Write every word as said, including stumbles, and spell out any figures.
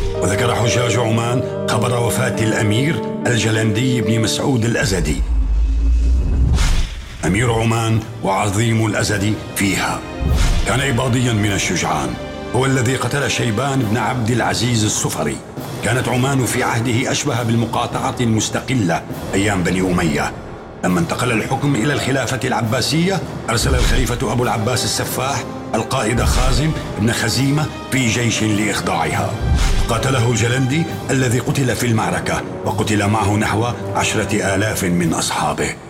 وذكر حجاج عمان خبر وفاة الأمير الجلندي بن مسعود الأزدي أمير عمان وعظيم الأزدي فيها. كان إباضيا من الشجعان، هو الذي قتل شيبان بن عبد العزيز السفري. كانت عمان في عهده أشبه بالمقاطعة المستقلة أيام بني أمية. لما انتقل الحكم إلى الخلافة العباسية أرسل الخليفة أبو العباس السفاح القائد خازم بن خزيمة في جيش لإخضاعها. قاتله الجلندي الذي قتل في المعركة، وقتل معه نحو عشرة آلاف من أصحابه.